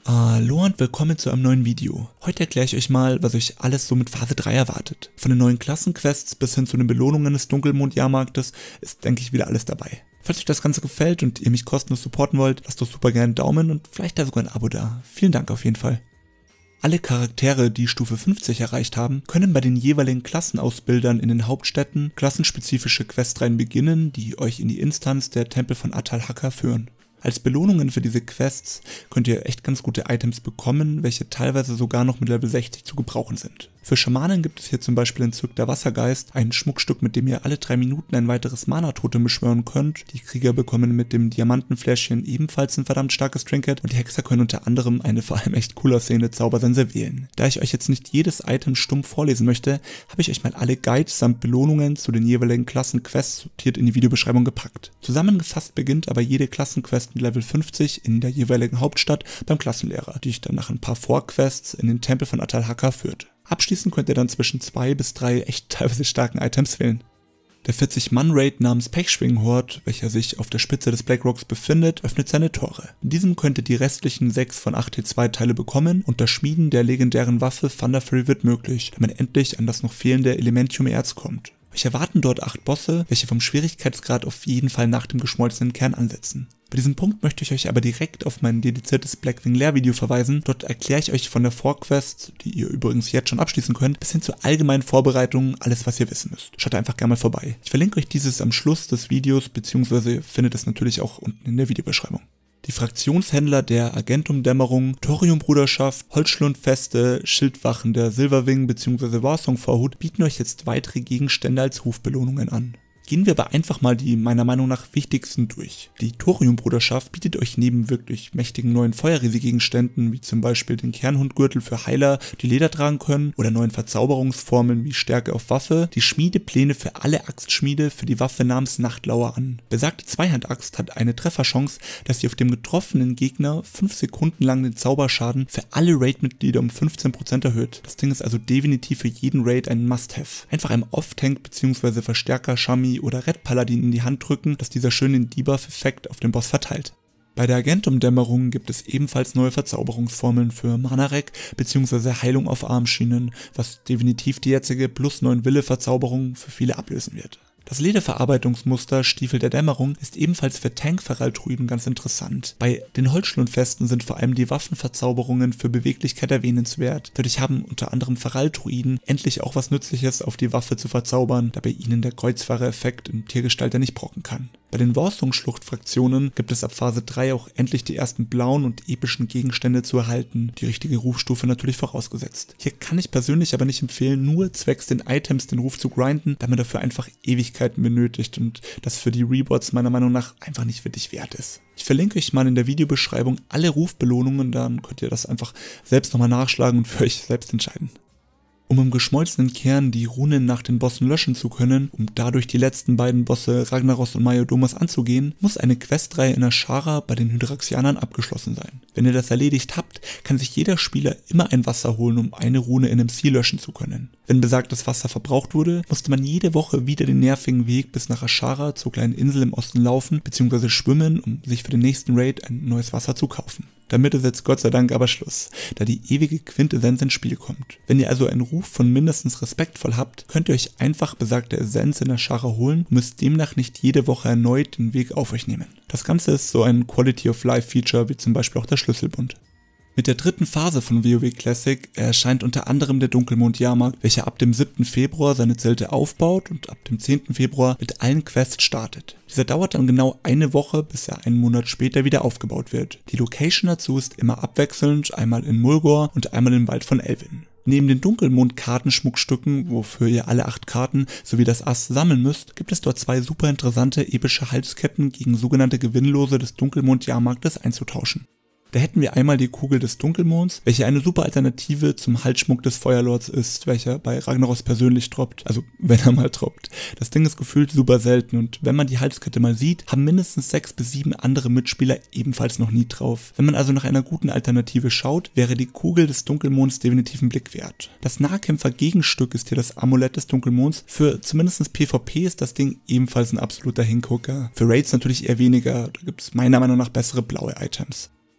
Hallo und willkommen zu einem neuen Video. Heute erkläre ich euch mal, was euch alles so mit Phase 3 erwartet. Von den neuen Klassenquests bis hin zu den Belohnungen des Dunkelmond-Jahrmarktes ist, denke ich, wieder alles dabei. Falls euch das Ganze gefällt und ihr mich kostenlos supporten wollt, lasst doch super gerne einen Daumen und vielleicht da sogar ein Abo da. Vielen Dank auf jeden Fall. Alle Charaktere, die Stufe 50 erreicht haben, können bei den jeweiligen Klassenausbildern in den Hauptstädten klassenspezifische Questreihen beginnen, die euch in die Instanz der Tempel von Atal-Haka führen. Als Belohnungen für diese Quests könnt ihr echt ganz gute Items bekommen, welche teilweise sogar noch mit Level 60 zu gebrauchen sind. Für Schamanen gibt es hier zum Beispiel entzückter Wassergeist, ein Schmuckstück, mit dem ihr alle 3 Minuten ein weiteres Mana-Totem beschwören könnt. Die Krieger bekommen mit dem Diamantenfläschchen ebenfalls ein verdammt starkes Trinket und die Hexer können unter anderem eine vor allem echt cool aussehende Zaubersense wählen. Da ich euch jetzt nicht jedes Item stumpf vorlesen möchte, habe ich euch mal alle Guides samt Belohnungen zu den jeweiligen Klassenquests sortiert in die Videobeschreibung gepackt. Zusammengefasst beginnt aber jede Klassenquest mit Level 50 in der jeweiligen Hauptstadt beim Klassenlehrer, die euch dann nach ein paar Vorquests in den Tempel von Atal-Haka führt. Abschließend könnt ihr dann zwischen 2 bis 3 echt teilweise starken Items wählen. Der 40-Mann-Raid namens Pechschwing-Horde, welcher sich auf der Spitze des Black Rocks befindet, öffnet seine Tore. In diesem könnt ihr die restlichen 6 von 8 T2-Teile bekommen und das Schmieden der legendären Waffe Thunder Fury wird möglich, da man endlich an das noch fehlende Elementium-Erz kommt. Euch erwarten dort 8 Bosse, welche vom Schwierigkeitsgrad auf jeden Fall nach dem geschmolzenen Kern ansetzen. Bei diesem Punkt möchte ich euch aber direkt auf mein dediziertes Blackwing Lehrvideo verweisen. Dort erkläre ich euch von der Vorquest, die ihr übrigens jetzt schon abschließen könnt, bis hin zur allgemeinen Vorbereitung alles, was ihr wissen müsst. Schaut einfach gerne mal vorbei. Ich verlinke euch dieses am Schluss des Videos, beziehungsweise ihr findet es natürlich auch unten in der Videobeschreibung. Die Fraktionshändler der Argentum-Dämmerung, Thorium-Bruderschaft, Holzschlundfeste, Schildwachen der Silverwing bzw. Warsong-Vorhut bieten euch jetzt weitere Gegenstände als Rufbelohnungen an. Gehen wir aber einfach mal die meiner Meinung nach wichtigsten durch. Die Thorium-Bruderschaft bietet euch neben wirklich mächtigen neuen Feuerriese-Gegenständen, wie zum Beispiel den Kernhundgürtel für Heiler, die Leder tragen können, oder neuen Verzauberungsformeln wie Stärke auf Waffe, die Schmiedepläne für alle Axtschmiede für die Waffe namens Nachtlauer an. Besagte Zweihandaxt hat eine Trefferchance, dass sie auf dem getroffenen Gegner 5 Sekunden lang den Zauberschaden für alle Raid-Mitglieder um 15% erhöht. Das Ding ist also definitiv für jeden Raid ein Must-Have. Einfach einem Off-Tank bzw. Verstärker Shami oder Red Paladin in die Hand drücken, dass dieser schön den Debuff-Effekt auf den Boss verteilt. Bei der Argentum-Dämmerung gibt es ebenfalls neue Verzauberungsformeln für Mana-Rec bzw. Heilung auf Armschienen, was definitiv die jetzige plus 9 Wille-Verzauberung für viele ablösen wird. Das Lederverarbeitungsmuster Stiefel der Dämmerung ist ebenfalls für Tank-Feraldruiden ganz interessant. Bei den Holzschlundfesten sind vor allem die Waffenverzauberungen für Beweglichkeit erwähnenswert. Dadurch haben unter anderem Feraldruiden endlich auch was Nützliches auf die Waffe zu verzaubern, da bei ihnen der Kreuzfahrer-Effekt in Tiergestalt ja nicht brocken kann. Bei den Warsong-Schlucht-Fraktionen gibt es ab Phase 3 auch endlich die ersten blauen und epischen Gegenstände zu erhalten, die richtige Rufstufe natürlich vorausgesetzt. Hier kann ich persönlich aber nicht empfehlen, nur zwecks den Items den Ruf zu grinden, da man dafür einfach Ewigkeiten benötigt und das für die Rewards meiner Meinung nach einfach nicht wirklich wert ist. Ich verlinke euch mal in der Videobeschreibung alle Rufbelohnungen, dann könnt ihr das einfach selbst nochmal nachschlagen und für euch selbst entscheiden. Um im geschmolzenen Kern die Runen nach den Bossen löschen zu können, um dadurch die letzten beiden Bosse Ragnaros und Majordomus anzugehen, muss eine Questreihe in Ashara bei den Hydraxianern abgeschlossen sein. Wenn ihr das erledigt habt, kann sich jeder Spieler immer ein Wasser holen, um eine Rune in MC löschen zu können. Wenn besagtes Wasser verbraucht wurde, musste man jede Woche wieder den nervigen Weg bis nach Ashara zur kleinen Insel im Osten laufen bzw. schwimmen, um sich für den nächsten Raid ein neues Wasser zu kaufen. Damit ist jetzt Gott sei Dank aber Schluss, da die ewige Quintessenz ins Spiel kommt. Wenn ihr also einen Ruf von mindestens respektvoll habt, könnt ihr euch einfach besagte Essenz in Ashara holen und müsst demnach nicht jede Woche erneut den Weg auf euch nehmen. Das Ganze ist so ein Quality-of-Life-Feature wie zum Beispiel auch der Schlüsselbund. Mit der dritten Phase von WoW Classic erscheint unter anderem der Dunkelmond-Jahrmarkt, welcher ab dem 7. Februar seine Zelte aufbaut und ab dem 10. Februar mit allen Quests startet. Dieser dauert dann genau eine Woche, bis er einen Monat später wieder aufgebaut wird. Die Location dazu ist immer abwechselnd, einmal in Mulgore und einmal im Wald von Elwyn. Neben den Dunkelmond-Kartenschmuckstücken, wofür ihr alle 8 Karten sowie das Ass sammeln müsst, gibt es dort 2 super interessante epische Halsketten gegen sogenannte Gewinnlose des Dunkelmond-Jahrmarktes einzutauschen. Da hätten wir einmal die Kugel des Dunkelmonds, welche eine super Alternative zum Halsschmuck des Feuerlords ist, welcher bei Ragnaros persönlich droppt, also wenn er mal droppt. Das Ding ist gefühlt super selten und wenn man die Halskette mal sieht, haben mindestens 6 bis 7 andere Mitspieler ebenfalls noch nie drauf. Wenn man also nach einer guten Alternative schaut, wäre die Kugel des Dunkelmonds definitiv einen Blick wert. Das Nahkämpfer-Gegenstück ist hier das Amulett des Dunkelmonds. Für zumindest PvP ist das Ding ebenfalls ein absoluter Hingucker. Für Raids natürlich eher weniger, da gibt es meiner Meinung nach bessere blaue Items.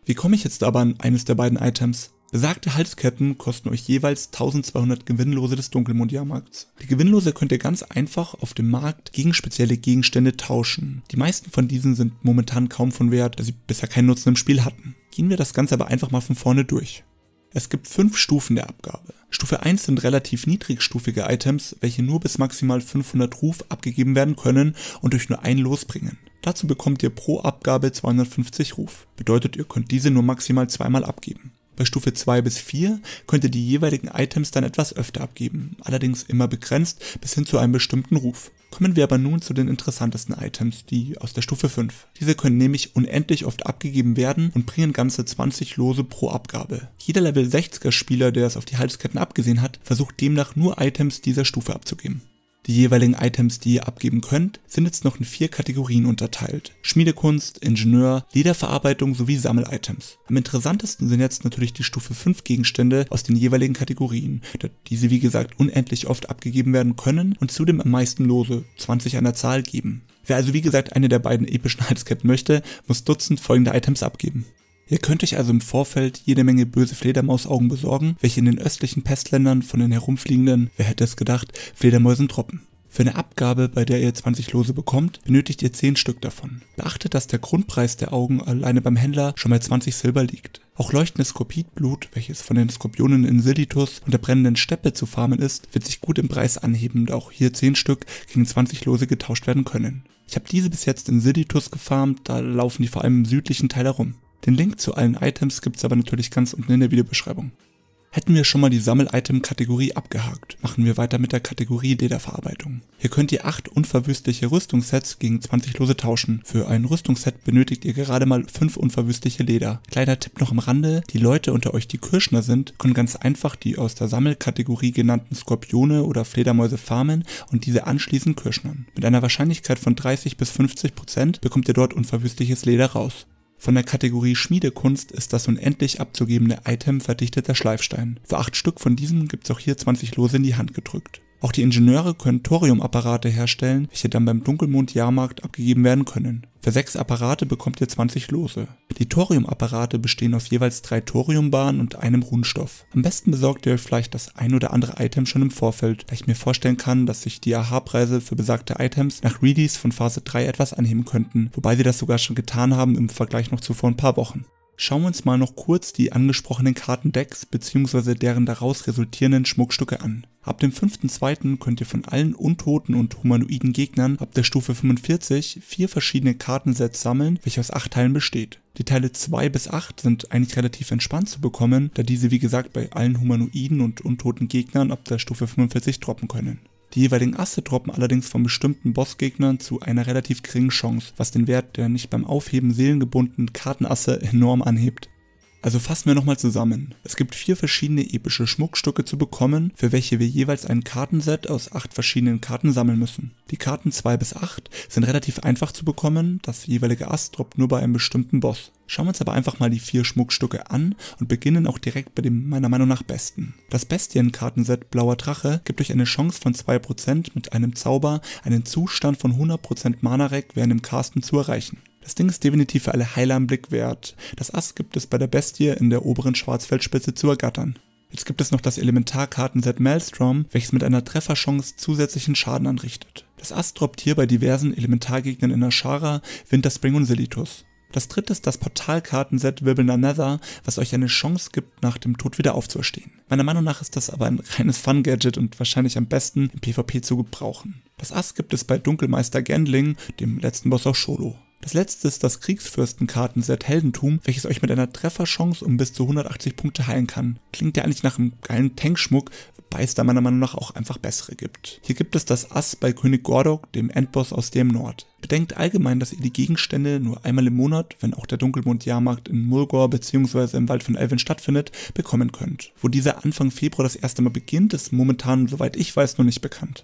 Wie komme ich jetzt aber an eines der beiden Items? Besagte Halsketten kosten euch jeweils 1200 Gewinnlose des Dunkelmond-Jahrmarkts. Die Gewinnlose könnt ihr ganz einfach auf dem Markt gegen spezielle Gegenstände tauschen. Die meisten von diesen sind momentan kaum von Wert, da sie bisher keinen Nutzen im Spiel hatten. Gehen wir das Ganze aber einfach mal von vorne durch. Es gibt 5 Stufen der Abgabe. Stufe 1 sind relativ niedrigstufige Items, welche nur bis maximal 500 Ruf abgegeben werden können und euch nur ein Los bringen. Dazu bekommt ihr pro Abgabe 250 Ruf. Bedeutet, ihr könnt diese nur maximal zweimal abgeben. Bei Stufe 2 bis 4 könnt ihr die jeweiligen Items dann etwas öfter abgeben, allerdings immer begrenzt bis hin zu einem bestimmten Ruf. Kommen wir aber nun zu den interessantesten Items, die aus der Stufe 5. Diese können nämlich unendlich oft abgegeben werden und bringen ganze 20 Lose pro Abgabe. Jeder Level 60er Spieler, der es auf die Halsketten abgesehen hat, versucht demnach nur Items dieser Stufe abzugeben. Die jeweiligen Items, die ihr abgeben könnt, sind jetzt noch in 4 Kategorien unterteilt. Schmiedekunst, Ingenieur, Lederverarbeitung sowie Sammel-Items. Am interessantesten sind jetzt natürlich die Stufe 5 Gegenstände aus den jeweiligen Kategorien, da diese wie gesagt unendlich oft abgegeben werden können und zudem am meisten Lose, 20 an der Zahl, geben. Wer also wie gesagt eine der beiden epischen Halsketten möchte, muss Dutzend folgende Items abgeben. Ihr könnt euch also im Vorfeld jede Menge böse Fledermausaugen besorgen, welche in den östlichen Pestländern von den herumfliegenden, wer hätte es gedacht, Fledermäusen droppen. Für eine Abgabe, bei der ihr 20 Lose bekommt, benötigt ihr 10 Stück davon. Beachtet, dass der Grundpreis der Augen alleine beim Händler schon bei 20 Silber liegt. Auch leuchtendes Skorpidblut, welches von den Skorpionen in Silitus und der brennenden Steppe zu farmen ist, wird sich gut im Preis anheben, da auch hier 10 Stück gegen 20 Lose getauscht werden können. Ich habe diese bis jetzt in Silitus gefarmt, da laufen die vor allem im südlichen Teil herum. Den Link zu allen Items gibt es aber natürlich ganz unten in der Videobeschreibung. Hätten wir schon mal die Sammel-Item-Kategorie abgehakt, machen wir weiter mit der Kategorie Lederverarbeitung. Hier könnt ihr 8 unverwüstliche Rüstungssets gegen 20 Lose tauschen. Für ein Rüstungsset benötigt ihr gerade mal 5 unverwüstliche Leder. Kleiner Tipp noch am Rande, die Leute unter euch, die Kirschner sind, können ganz einfach die aus der Sammelkategorie genannten Skorpione oder Fledermäuse farmen und diese anschließend kirschnern. Mit einer Wahrscheinlichkeit von 30 bis 50% bekommt ihr dort unverwüstliches Leder raus. Von der Kategorie Schmiedekunst ist das unendlich abzugebende Item verdichteter Schleifstein. Für 8 Stück von diesem gibt es auch hier 20 Lose in die Hand gedrückt. Auch die Ingenieure können Thoriumapparate herstellen, welche dann beim Dunkelmond-Jahrmarkt abgegeben werden können. Für 6 Apparate bekommt ihr 20 Lose. Die Thoriumapparate bestehen aus jeweils 3 Thoriumbahnen und einem Runenstoff. Am besten besorgt ihr euch vielleicht das ein oder andere Item schon im Vorfeld, da ich mir vorstellen kann, dass sich die AH-Preise für besagte Items nach Release von Phase 3 etwas anheben könnten, wobei sie das sogar schon getan haben im Vergleich noch zu vor ein paar Wochen. Schauen wir uns mal noch kurz die angesprochenen Kartendecks bzw. deren daraus resultierenden Schmuckstücke an. Ab dem 5.2. könnt ihr von allen untoten und humanoiden Gegnern ab der Stufe 45 4 verschiedene Kartensets sammeln, welche aus 8 Teilen besteht. Die Teile 2 bis 8 sind eigentlich relativ entspannt zu bekommen, da diese wie gesagt bei allen humanoiden und untoten Gegnern ab der Stufe 45 droppen können. Die jeweiligen Asse droppen allerdings von bestimmten Bossgegnern zu einer relativ geringen Chance, was den Wert der nicht beim Aufheben seelengebundenen Kartenasse enorm anhebt. Also fassen wir nochmal zusammen. Es gibt 4 verschiedene epische Schmuckstücke zu bekommen, für welche wir jeweils ein Kartenset aus 8 verschiedenen Karten sammeln müssen. Die Karten 2 bis 8 sind relativ einfach zu bekommen, das jeweilige Ass droppt nur bei einem bestimmten Boss. Schauen wir uns aber einfach mal die 4 Schmuckstücke an und beginnen auch direkt bei dem meiner Meinung nach besten. Das Bestien-Kartenset Blauer Drache gibt euch eine Chance von 2% mit einem Zauber einen Zustand von 100% Mana-Rec während dem Casten zu erreichen. Das Ding ist definitiv für alle Heiler einen Blick wert. Das Ass gibt es bei der Bestie in der oberen Schwarzfeldspitze zu ergattern. Jetzt gibt es noch das Elementarkartenset Maelstrom, welches mit einer Trefferchance zusätzlichen Schaden anrichtet. Das Ass droppt hier bei diversen Elementargegnern in Ashara, Winterspring und Silitus. Das dritte ist das Portalkartenset Wirbelnder Nether, was euch eine Chance gibt, nach dem Tod wieder aufzuerstehen. Meiner Meinung nach ist das aber ein reines Fun-Gadget und wahrscheinlich am besten im PvP zu gebrauchen. Das Ass gibt es bei Dunkelmeister Gendling, dem letzten Boss aus Scholo. Das letzte ist das Kriegsfürstenkartenset Heldentum, welches euch mit einer Trefferchance um bis zu 180 Punkte heilen kann. Klingt ja eigentlich nach einem geilen Tankschmuck, wobei es da meiner Meinung nach auch einfach bessere gibt. Hier gibt es das Ass bei König Gordok, dem Endboss aus dem Nord. Bedenkt allgemein, dass ihr die Gegenstände nur einmal im Monat, wenn auch der Dunkelmond-Jahrmarkt in Mulgore bzw. im Wald von Elven stattfindet, bekommen könnt. Wo dieser Anfang Februar das erste Mal beginnt, ist momentan, soweit ich weiß, noch nicht bekannt.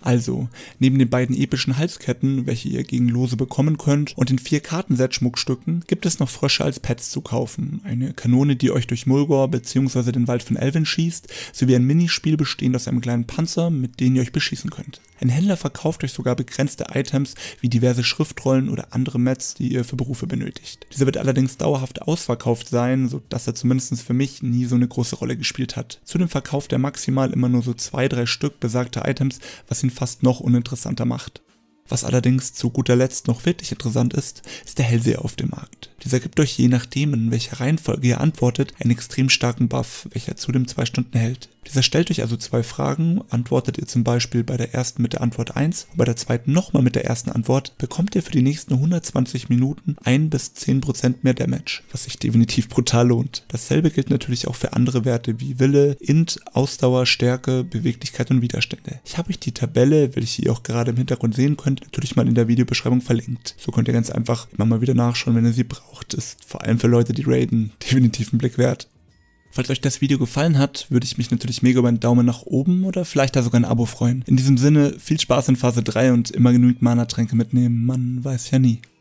Also, neben den beiden epischen Halsketten, welche ihr gegen Lose bekommen könnt, und den 4 Kartenset-Schmuckstücken, gibt es noch Frösche als Pets zu kaufen. Eine Kanone, die euch durch Mulgore bzw. den Wald von Elven schießt, sowie ein Minispiel bestehend aus einem kleinen Panzer, mit dem ihr euch beschießen könnt. Ein Händler verkauft euch sogar begrenzte Items wie diverse Schriftrollen oder andere Mats, die ihr für Berufe benötigt. Dieser wird allerdings dauerhaft ausverkauft sein, sodass er zumindest für mich nie so eine große Rolle gespielt hat. Zudem verkauft er maximal immer nur so 2-3 Stück besagter Items, was ihn fast noch uninteressanter macht. Was allerdings zu guter Letzt noch wirklich interessant ist, ist der Hellseher auf dem Markt. Dieser gibt euch je nachdem, in welcher Reihenfolge ihr antwortet, einen extrem starken Buff, welcher zudem 2 Stunden hält. Dieser stellt euch also 2 Fragen, antwortet ihr zum Beispiel bei der ersten mit der Antwort 1 und bei der zweiten nochmal mit der ersten Antwort, bekommt ihr für die nächsten 120 Minuten 1 bis 10% mehr Damage, was sich definitiv brutal lohnt. Dasselbe gilt natürlich auch für andere Werte wie Wille, Int, Ausdauer, Stärke, Beweglichkeit und Widerstände. Ich habe euch die Tabelle, welche ihr auch gerade im Hintergrund sehen könnt, natürlich mal in der Videobeschreibung verlinkt. So könnt ihr ganz einfach immer mal wieder nachschauen, wenn ihr sie braucht. Ist vor allem für Leute, die raiden, definitiv einen Blick wert. Falls euch das Video gefallen hat, würde ich mich natürlich mega über einen Daumen nach oben oder vielleicht da sogar ein Abo freuen. In diesem Sinne, viel Spaß in Phase 3 und immer genügend Mana-Tränke mitnehmen, man weiß ja nie.